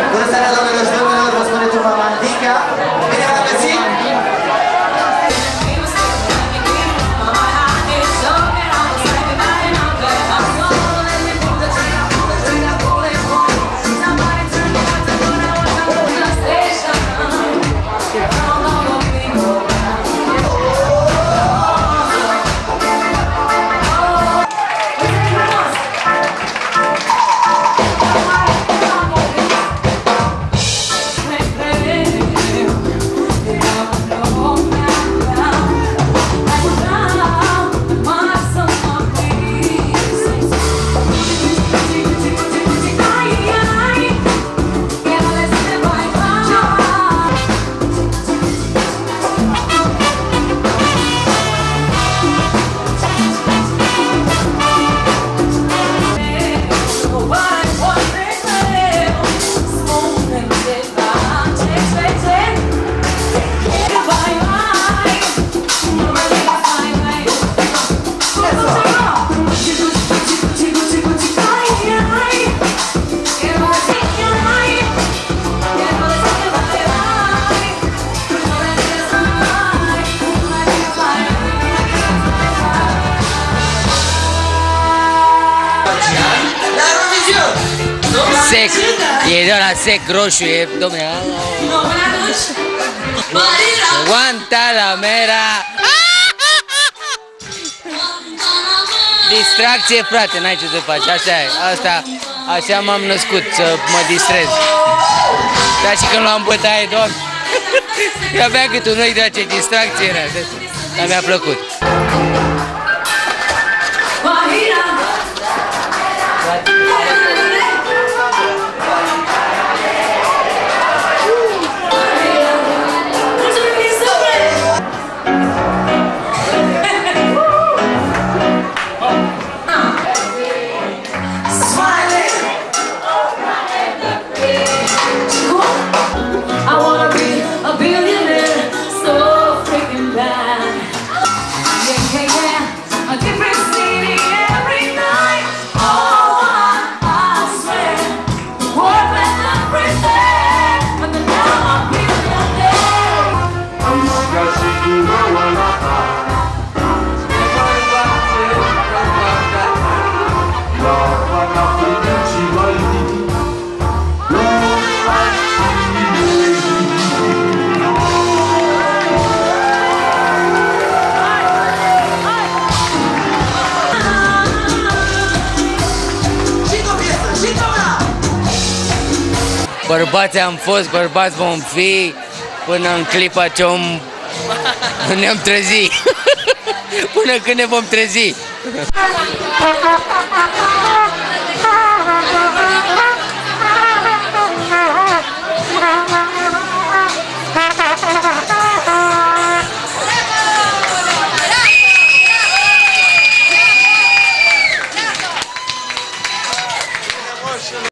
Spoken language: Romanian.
Bună seara, doamnelor și domnilor, vă spune trupa Mandica. Bine v-am găsit! Sec, e de la sec roșu, e, domne, Guantanamera. Distracție, frate, n-ai ce să faci, așa e, asta, așa m-am născut, să mă distrez. Dar și când l-am bătaie, doamne, avea cât un noi, de ce distracție era, dar mi-a plăcut. Bărbați am fost, bărbați vom fi, până în clipa ce ne-am trezit. Până când ne vom trezi.